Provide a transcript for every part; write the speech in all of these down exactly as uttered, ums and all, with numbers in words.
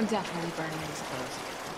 I'm definitely burning these clothes.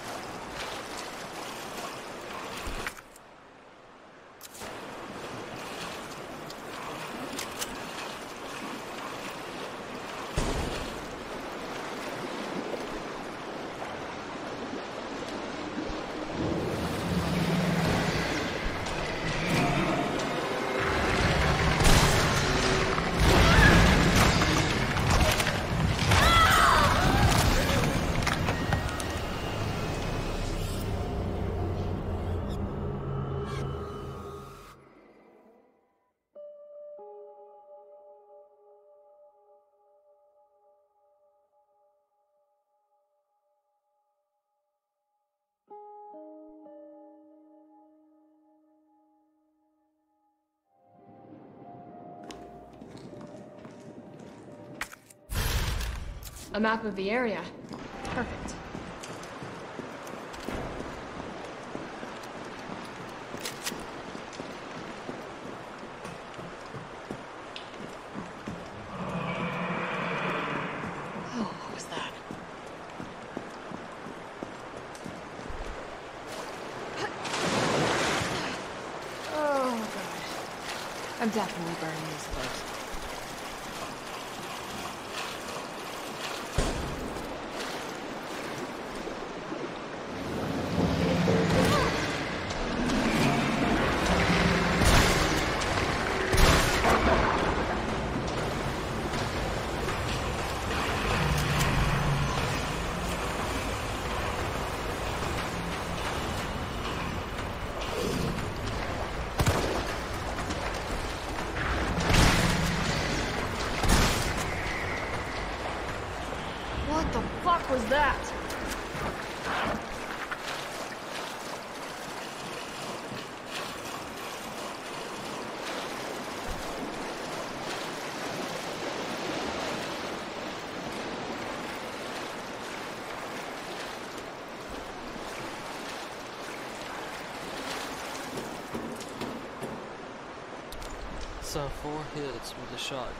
A map of the area. Perfect. Oh, what was that? Oh, God. I'm definitely burning these clothes. What the fuck was that? So four hits with a shotgun.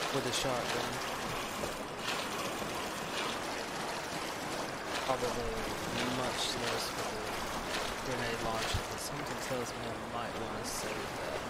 with a shotgun. Probably much less with a grenade launcher, but something tells me I might want to save that.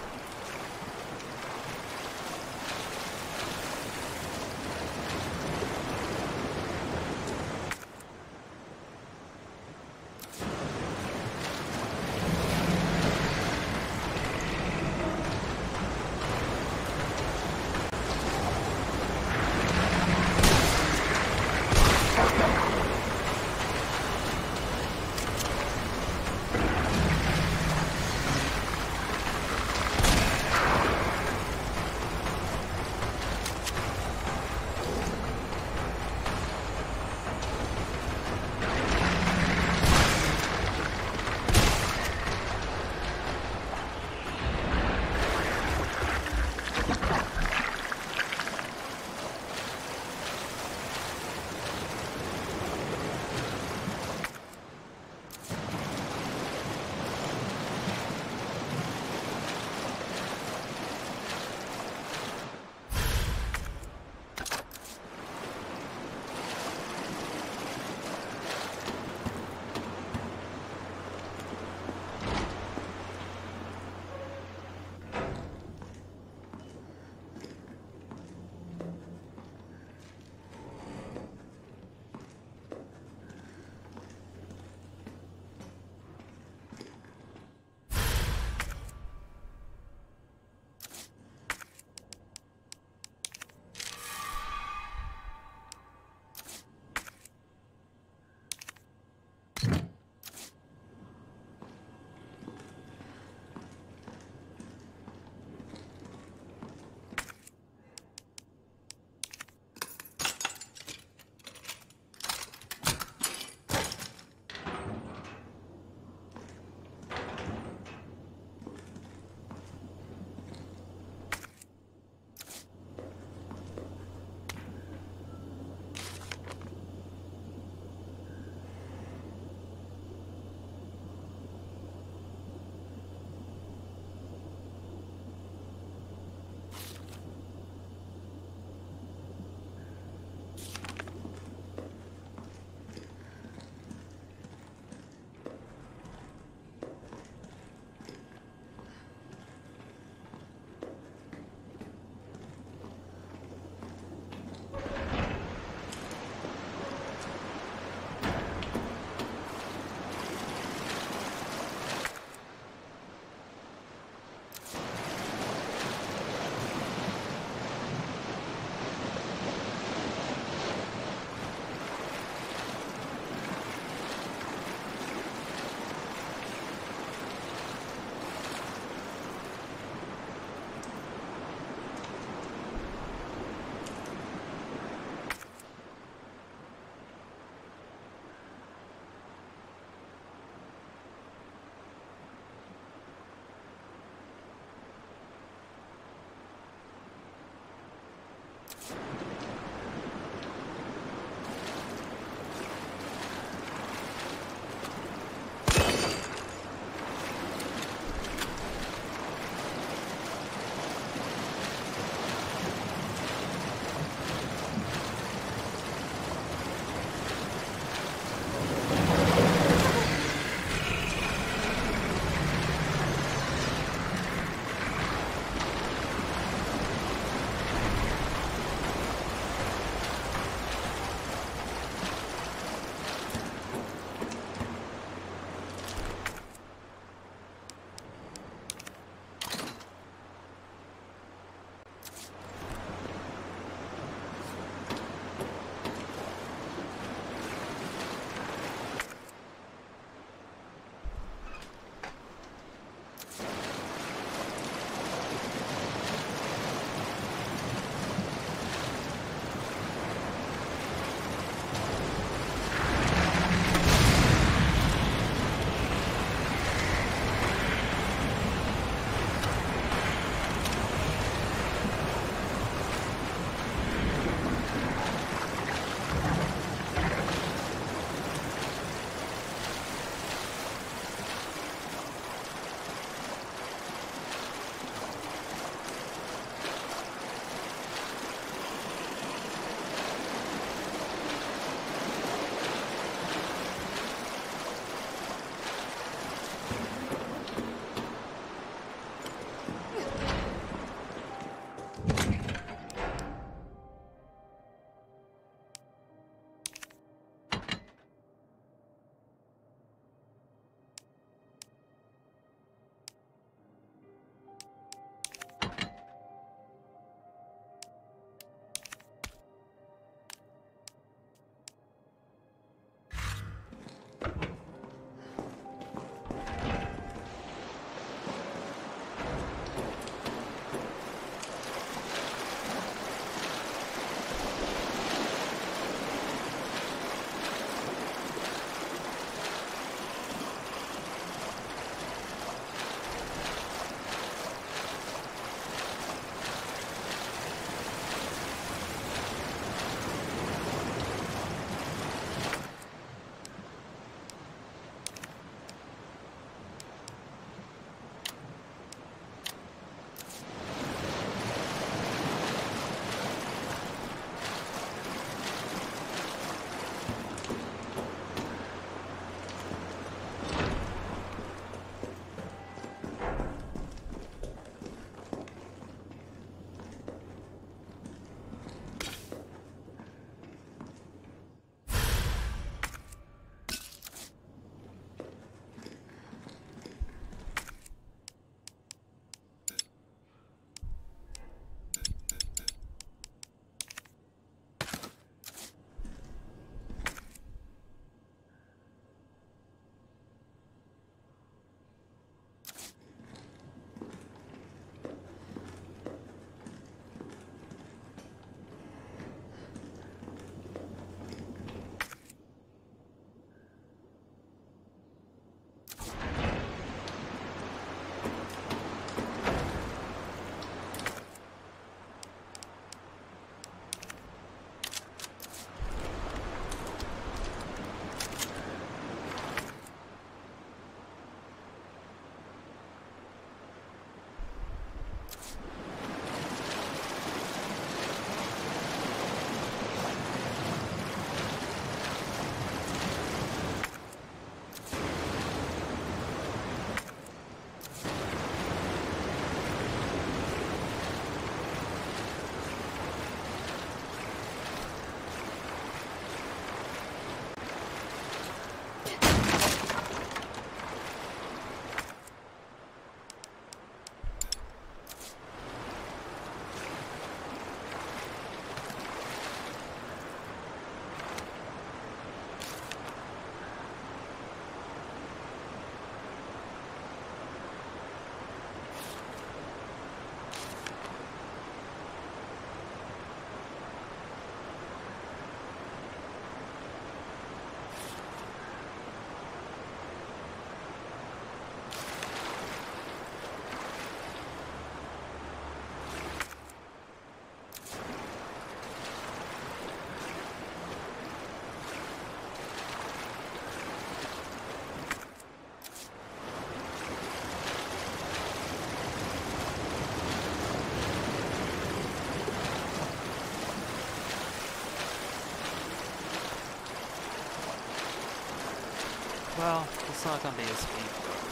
Well, it's not gonna be a speed boat.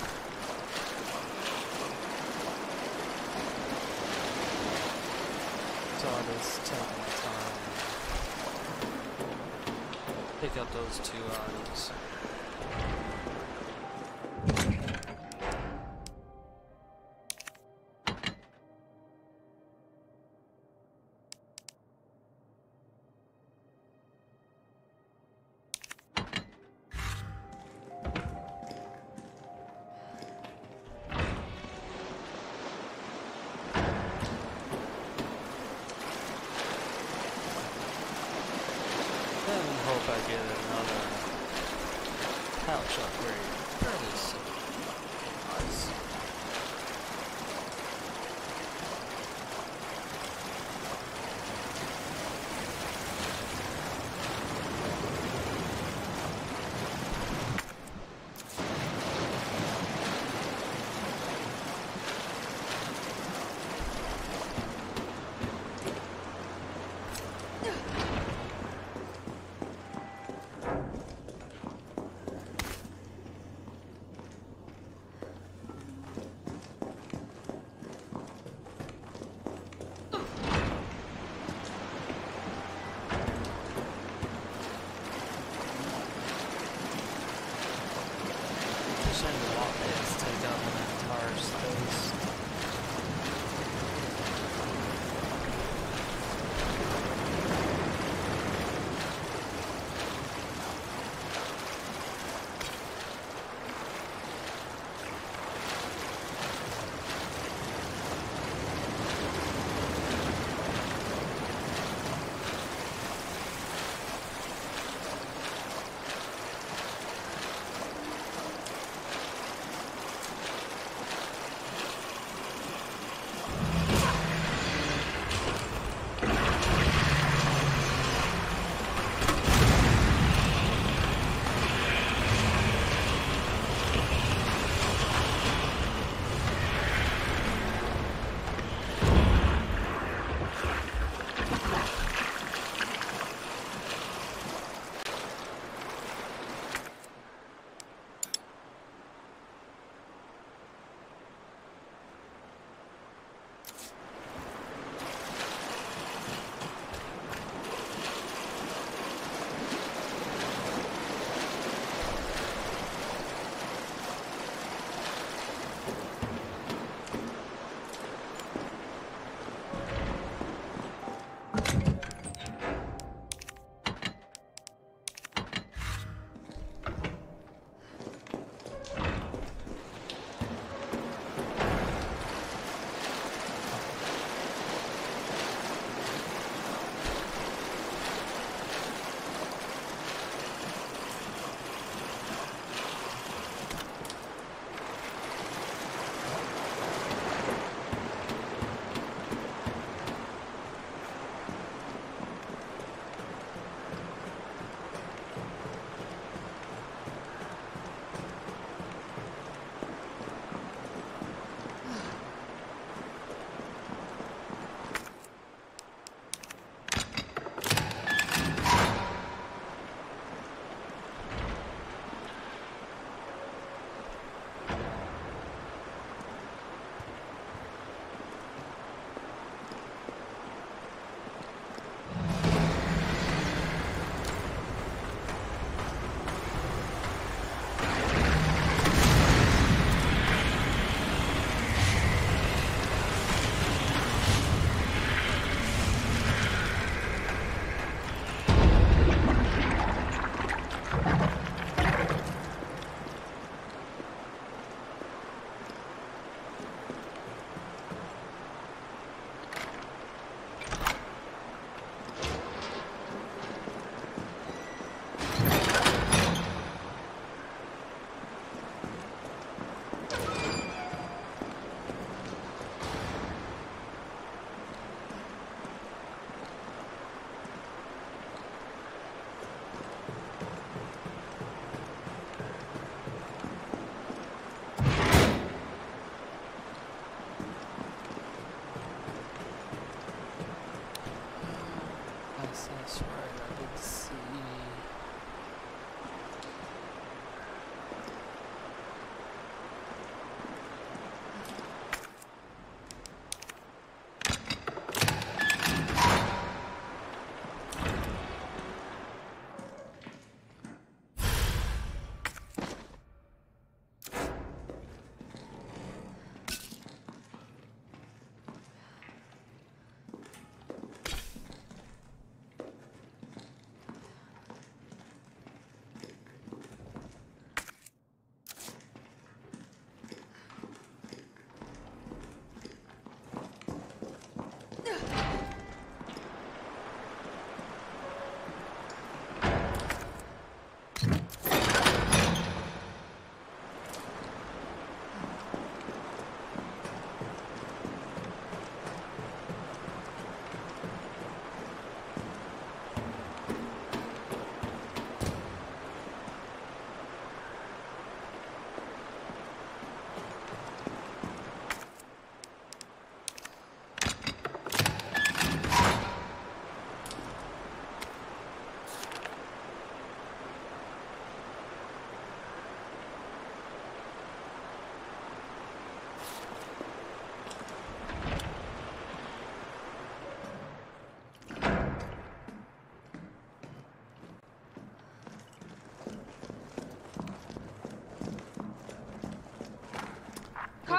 So I'll just take my time and pick up those two items. Hope I get another pouch upgrade fairly soon. Nice. Shame the walk is take up an entire space.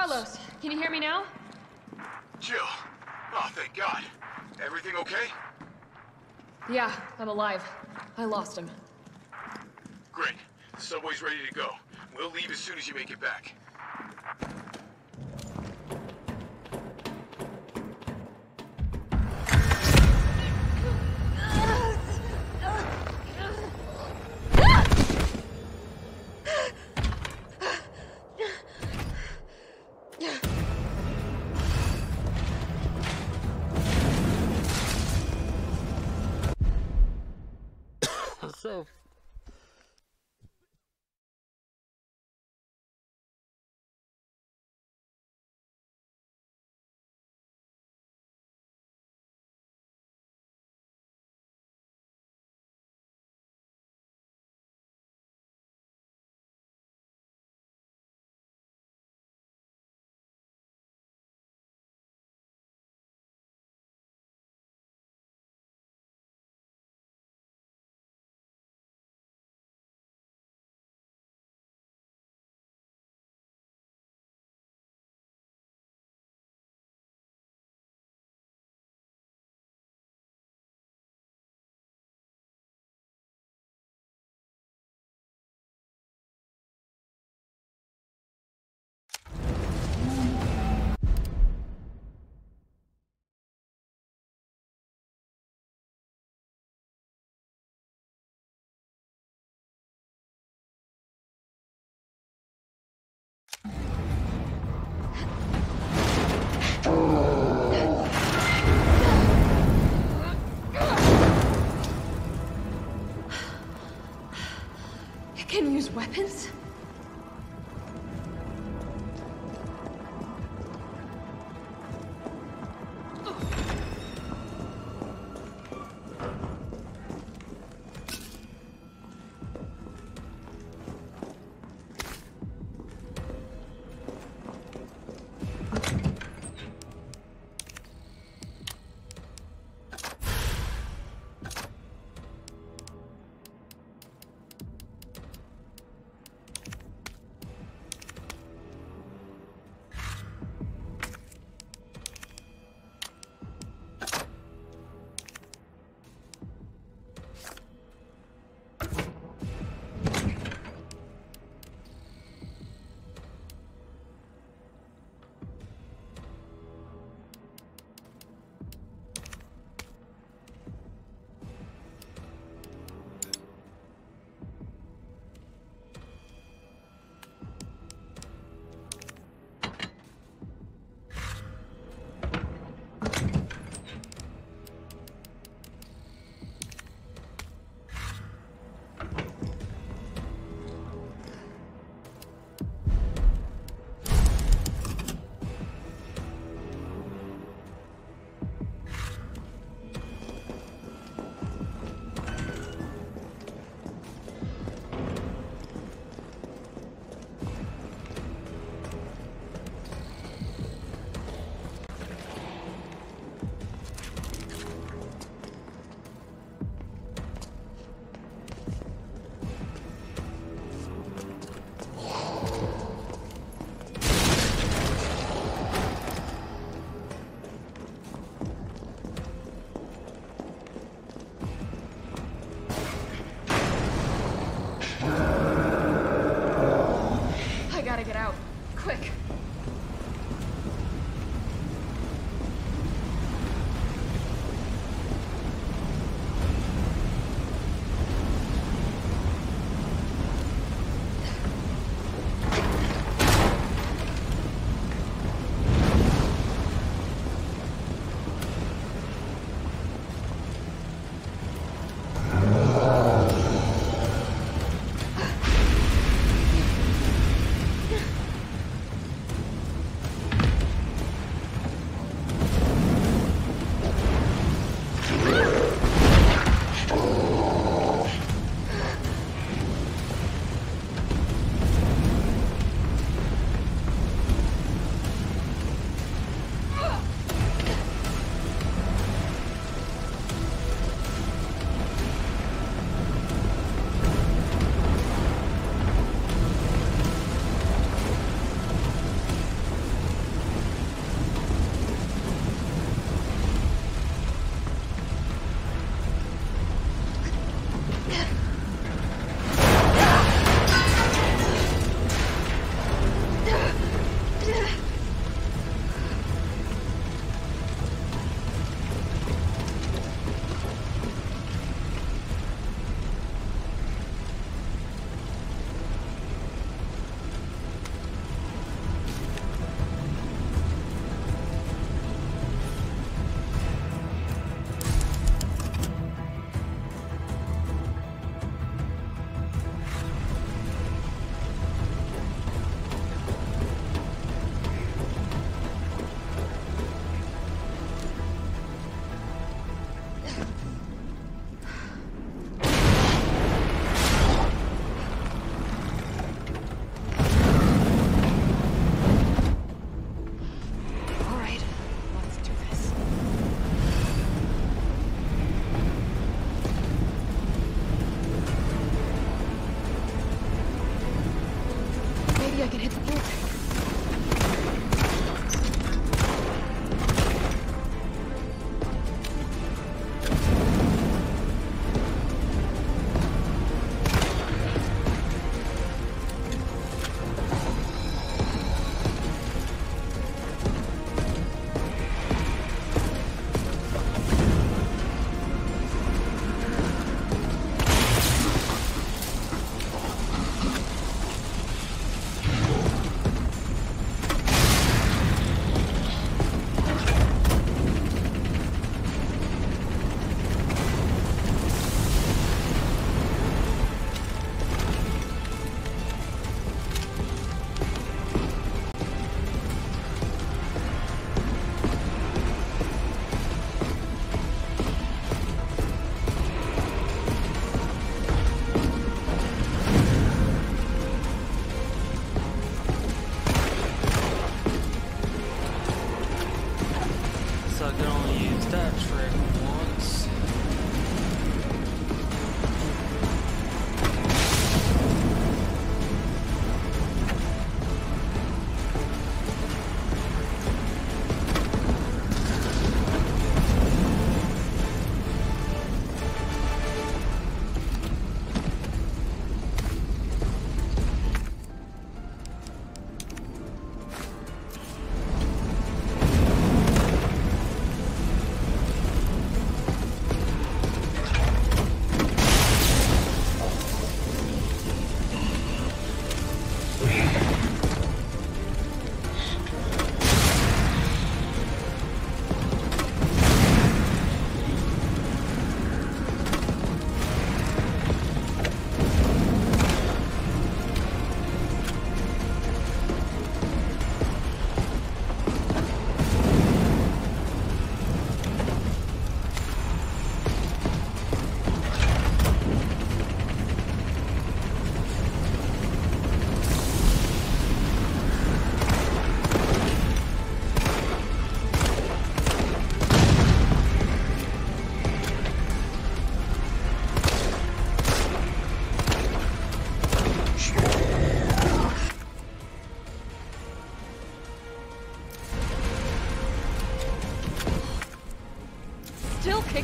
Carlos, can you hear me now? Jill! Oh, thank God. Everything okay? Yeah, I'm alive. I lost him. Great. The subway's ready to go. We'll leave as soon as you make it back. So It can use weapons?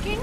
working?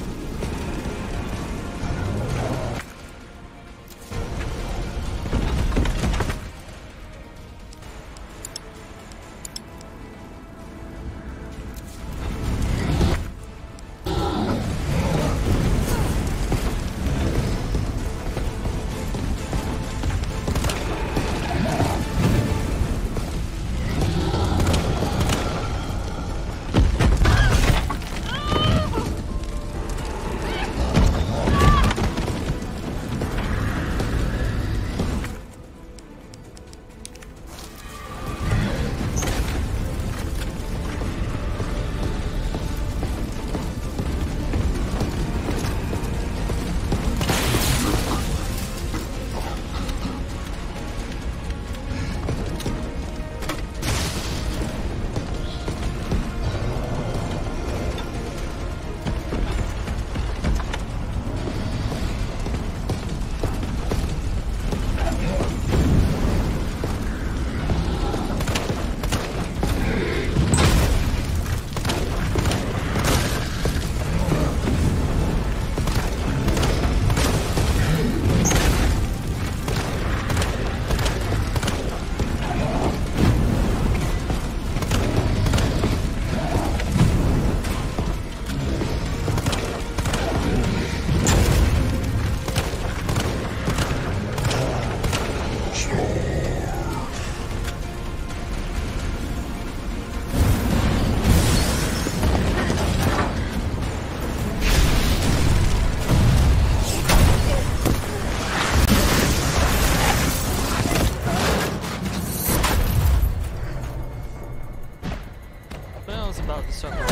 About to start going,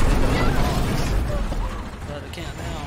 but I can't now.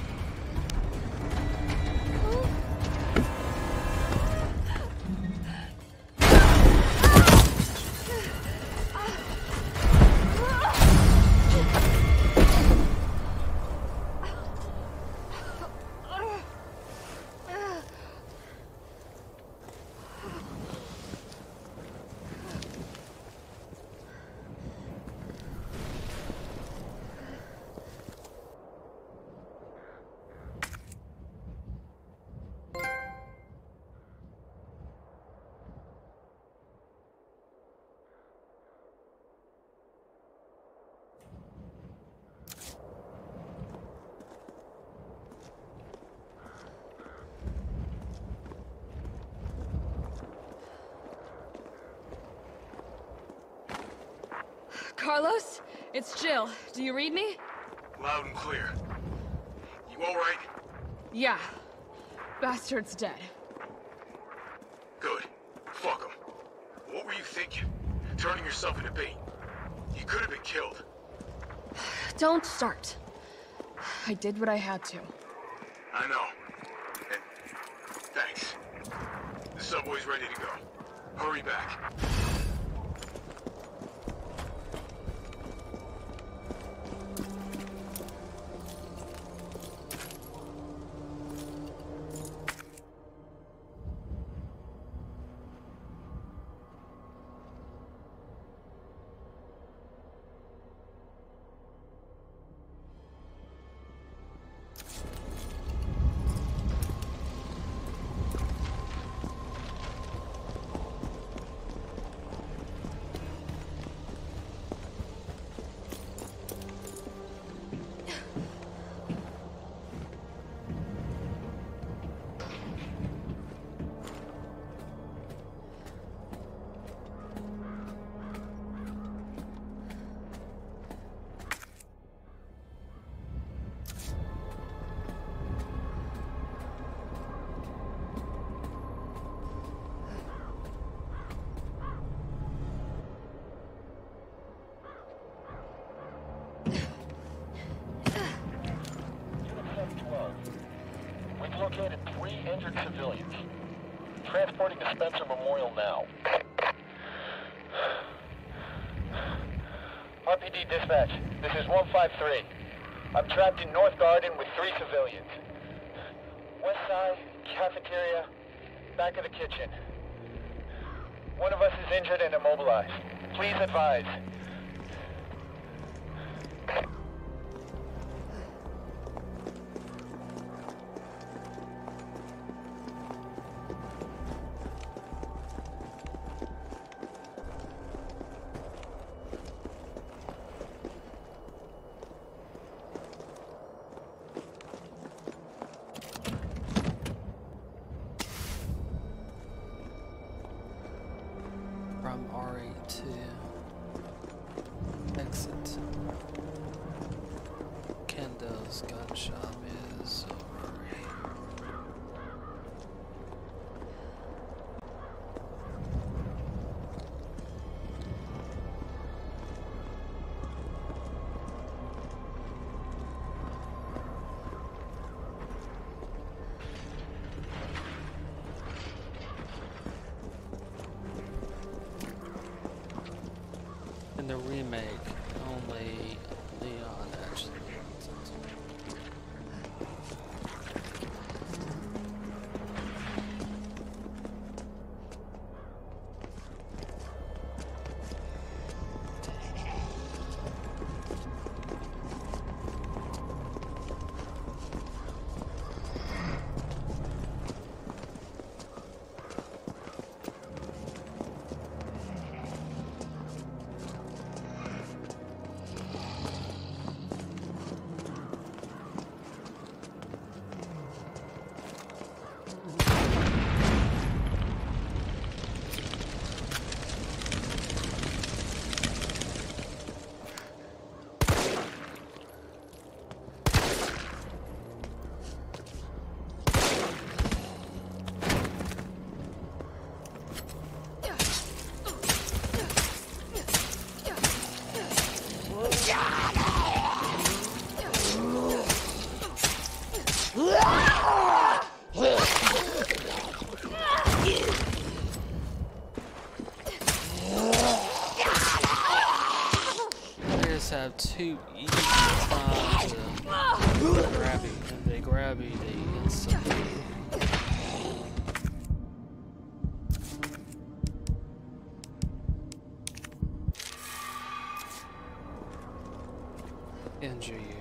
Carlos? It's Jill. Do you read me? Loud and clear. You all right? Yeah. Bastard's dead. Good. Fuck him. What were you thinking? Turning yourself into bait. You could have been killed. Don't start. I did what I had to. I know. And thanks. The subway's ready to go. Hurry back. Located three injured civilians. Transporting to Spencer Memorial now. R P D dispatch, this is one five three. I'm trapped in North Garden with three civilians. West side, cafeteria, back of the kitchen. One of us is injured and immobilized. Please advise. this gun shop is over here. In the remake, only Leon actually wants it. Have too easy time to grab you. When they grab you, they instantly injure you.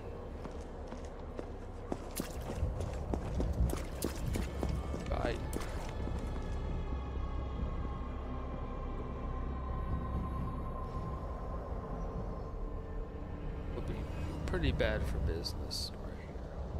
Right. Pretty bad for business right here.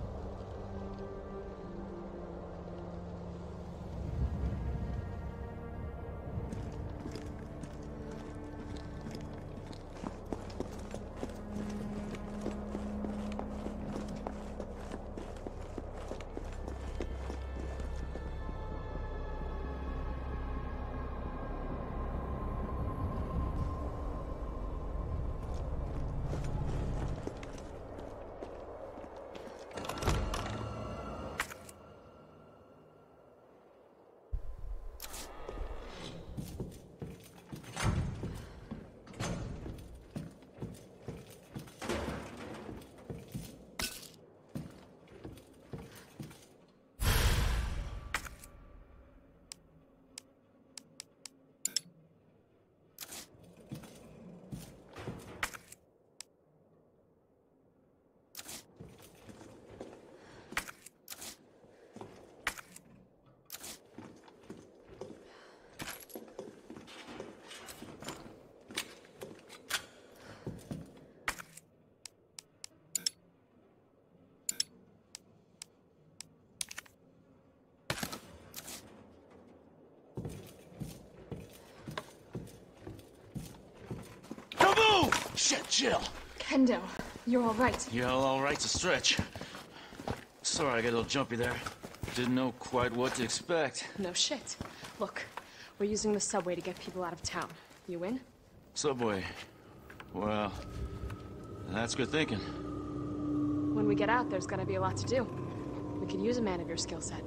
Shit, Jill! Kendo, you're all right. Yeah, all right's a stretch. Sorry I got a little jumpy there. Didn't know quite what to expect. No shit. Look, we're using the subway to get people out of town. You in? Subway. Well, that's good thinking. When we get out, there's gonna be a lot to do. We could use a man of your skill set.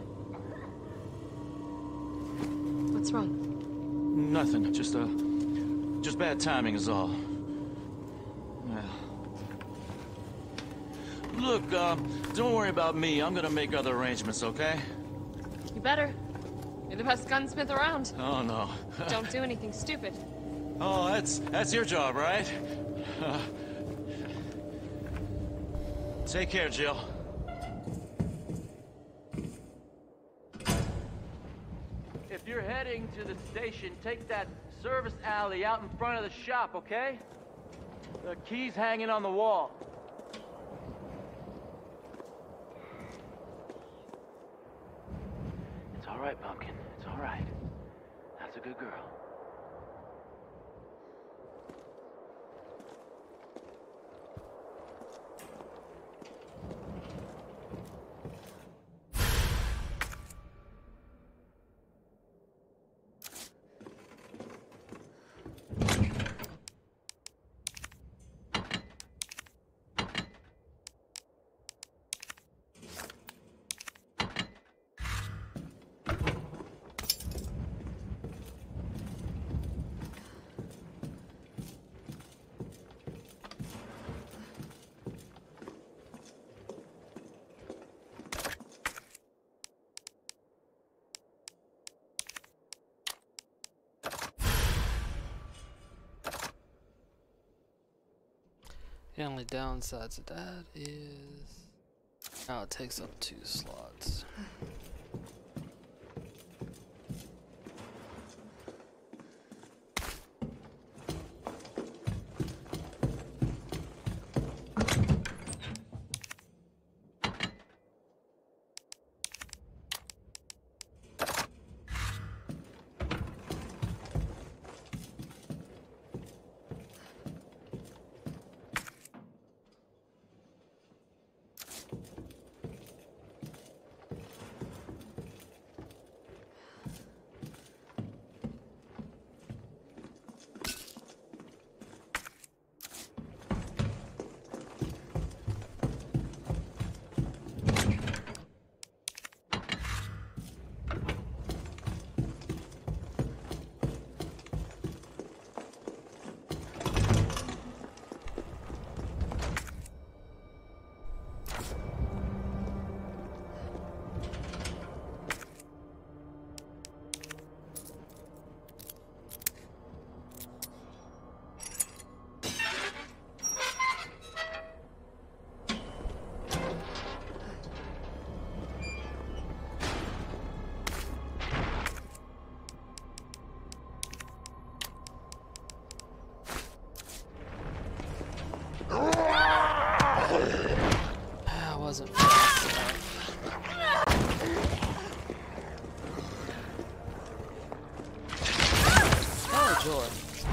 What's wrong? Nothing. Just, uh... just bad timing is all. Well... Look, um, don't worry about me. I'm gonna make other arrangements, okay? You better. You're the best gunsmith around. Oh, no. Don't do anything stupid. Oh, that's... that's your job, right? Uh, take care, Jill. If you're heading to the station, take that service alley out in front of the shop, okay? The key's hanging on the wall. It's all right, Pumpkin. It's all right. That's a good girl. The only downside to that is now it takes up two slots. I wasn't fast enough. Oh, joy.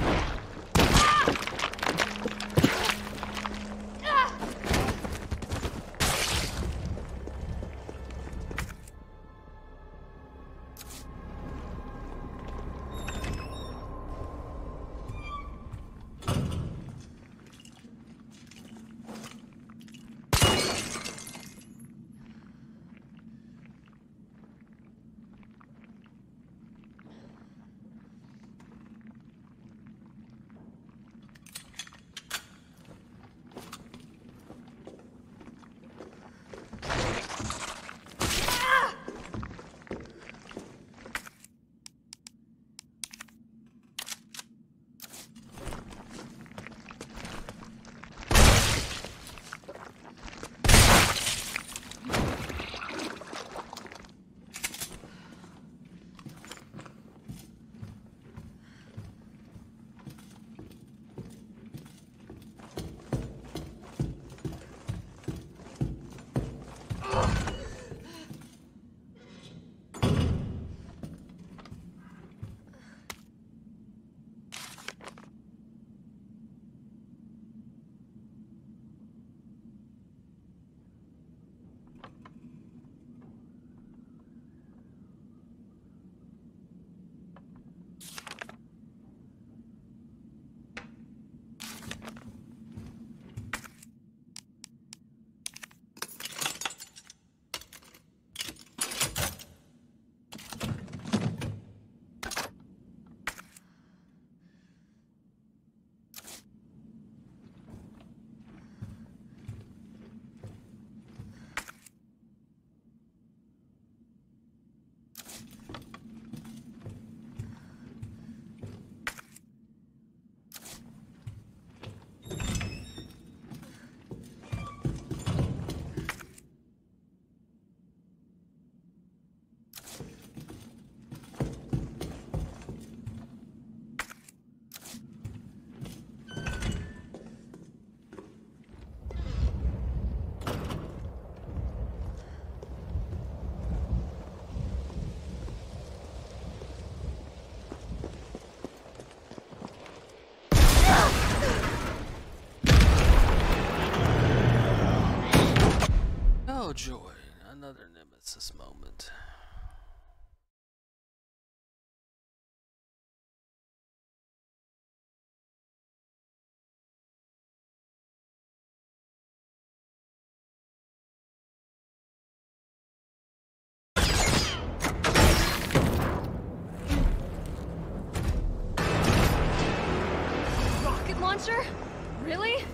Oh joy, another Nemesis moment. Rocket launcher? Really?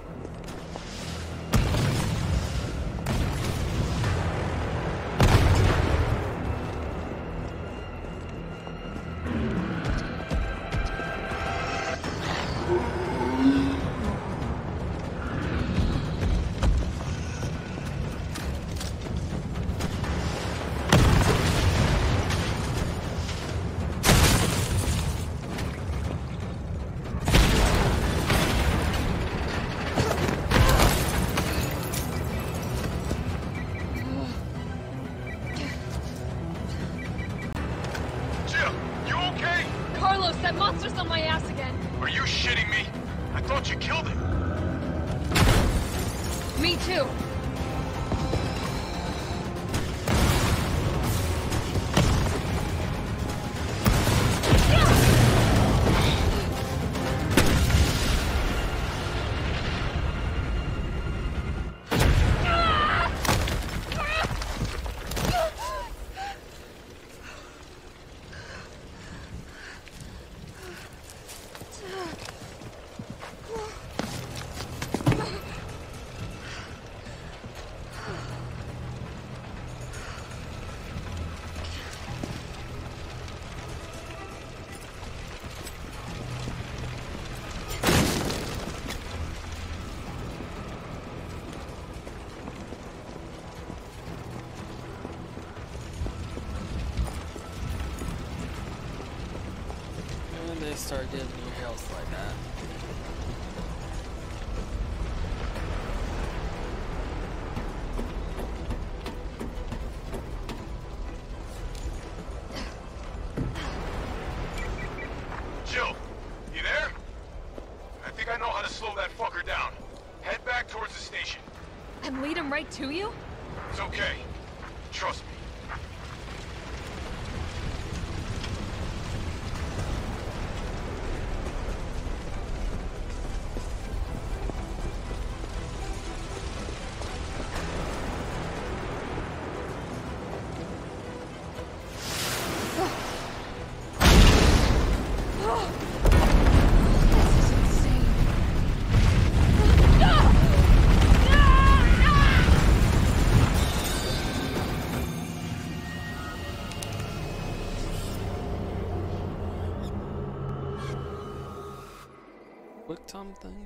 That monster's on my ass again. Are you shitting me? I thought you killed him. Me too. Start getting your health like that. Jill, you there? I think I know how to slow that fucker down. Head back towards the station. And lead him right to you? It's okay. Trust me. Quick time thing.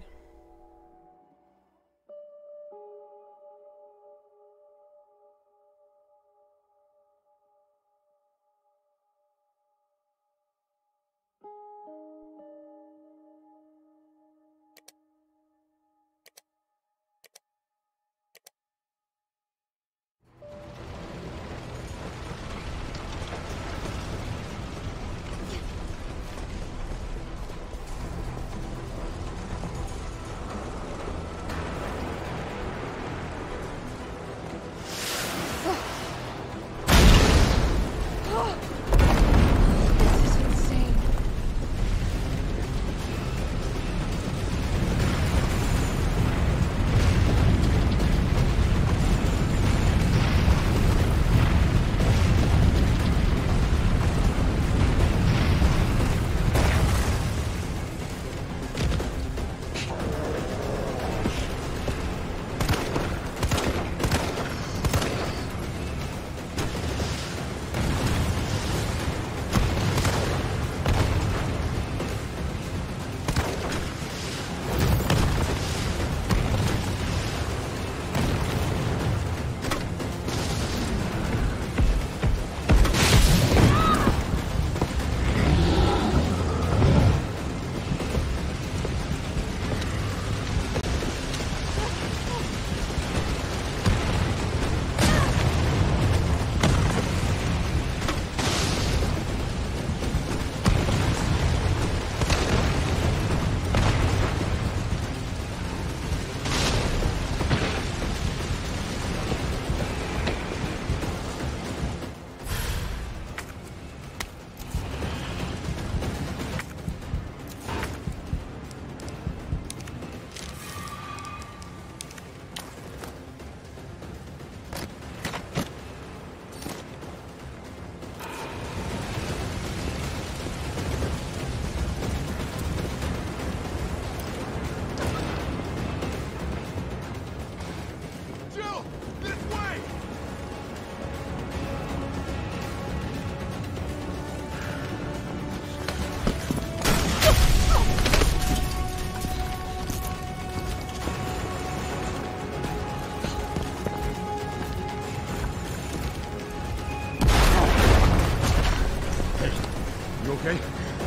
okay?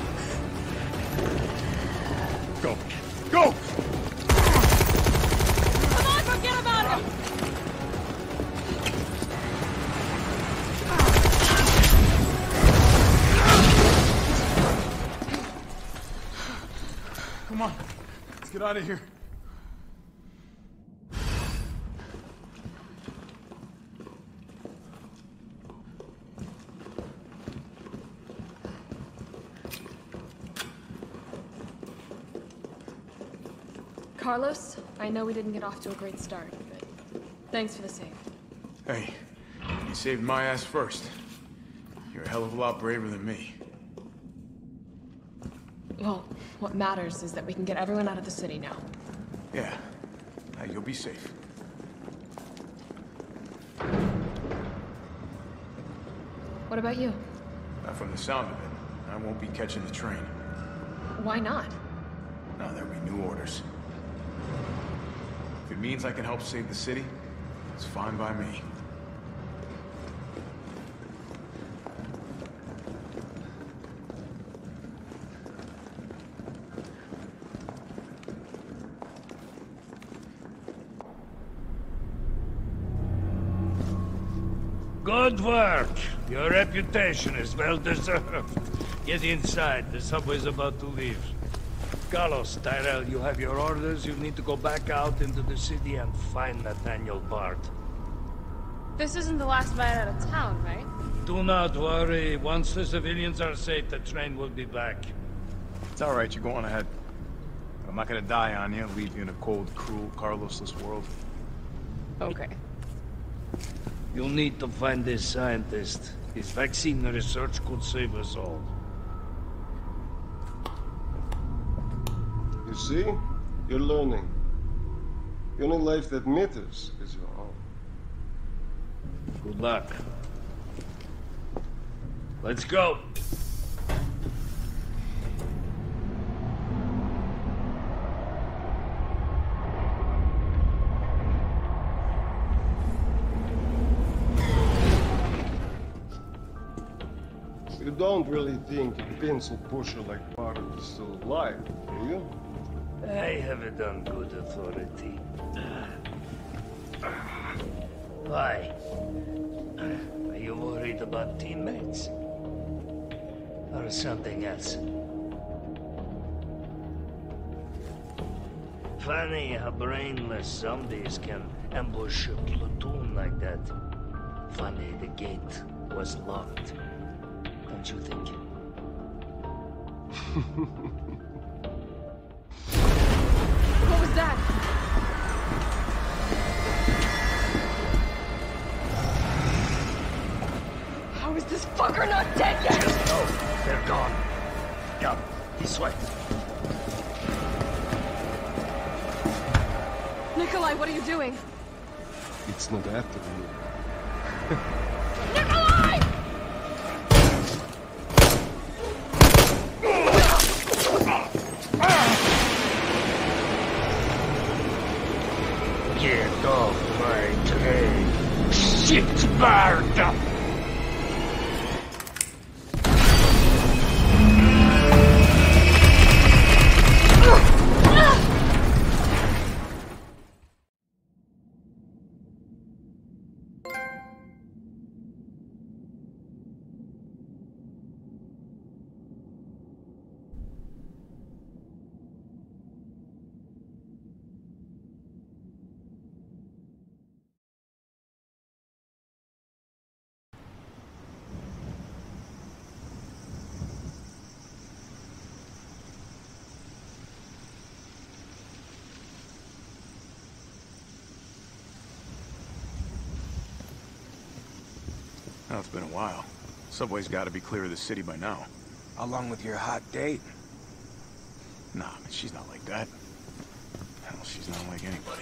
Go. Go! Come on, forget about him! get out of here. Carlos, I know we didn't get off to a great start, but thanks for the save. Hey, you saved my ass first. You're a hell of a lot braver than me. Well, what matters is that we can get everyone out of the city now. Yeah, uh, you'll be safe. What about you? Uh, from the sound of it, I won't be catching the train. Why not? No, there'll be new orders. If it means I can help save the city, it's fine by me. Good work. Your reputation is well deserved. Get inside. The subway's about to leave. Carlos, Tyrell, you have your orders. You need to go back out into the city and find Nathaniel Bard. This isn't the last ride out of town, right? Do not worry. Once the civilians are safe, the train will be back. It's all right, you go on ahead. I'm not gonna die on you, leave you in a cold, cruel, Carlosless world. Okay. You'll need to find this scientist. His vaccine research could save us all. You see? You're learning. The only life that matters is your own. Good luck. Let's go. You don't really think a pencil pusher like Bard is still alive, do you? I have it on good authority. Why? Are you worried about teammates? Or something else? Funny how brainless zombies can ambush a platoon like that. Funny the gate was locked. Don't you think? What was that? How is this fucker not dead yet? Just know they're gone. Come, this way. Nikolai, what are you doing? It's not after you. Nikolai! Get off my train. Shit, Bard! Well, it's been a while. Subway's gotta be clear of the city by now. Along with your hot date. Nah, but she's not like that. Hell, she's not like anybody.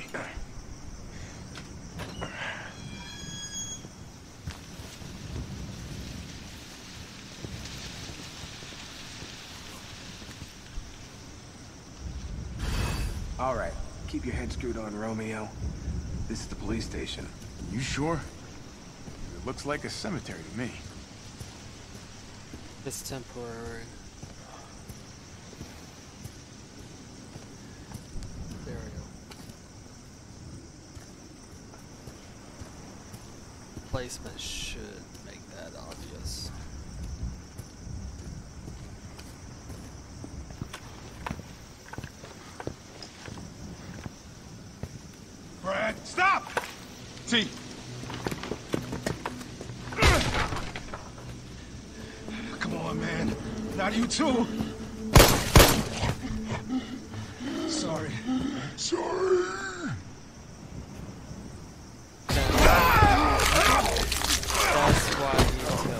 All right, keep your head screwed on, Romeo. This is the police station. You sure? It looks like a cemetery to me. It's temporary. There we go. Placement should make that obvious. T. Come on, man. Not you too. Sorry. Sorry. That's why he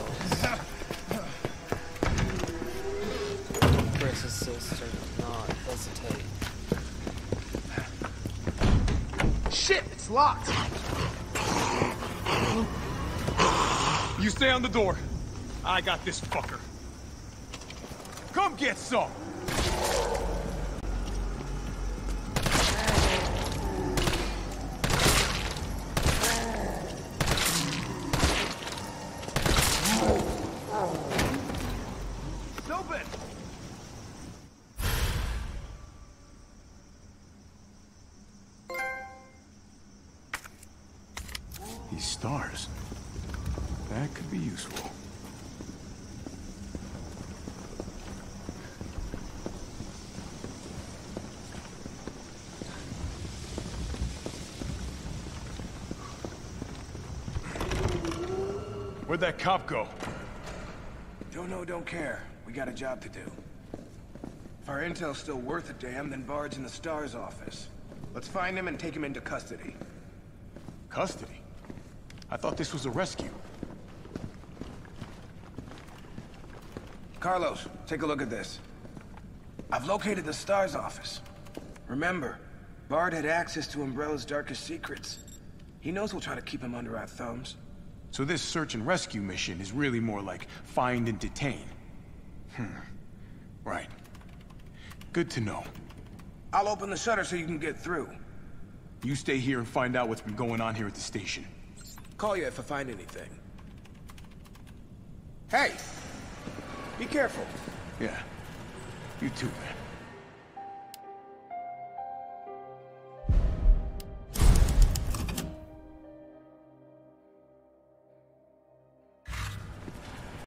tells Chris's sister to not hesitate. Shit, it's locked. You stay on the door. I got this fucker. Come get some. These stars. That could be useful. Where'd that cop go? Don't know, don't care. We got a job to do. If our intel's still worth a damn, then Bard's in the STARS office. Let's find him and take him into custody. Custody? I thought this was a rescue. Carlos, take a look at this. I've located the STARS office. Remember, Bard had access to Umbrella's darkest secrets. He knows we'll try to keep him under our thumbs. So this search and rescue mission is really more like find and detain. Hmm. Right. Good to know. I'll open the shutter so you can get through. You stay here and find out what's been going on here at the station. Call you if I find anything. Hey! Be careful. Yeah. You too, man.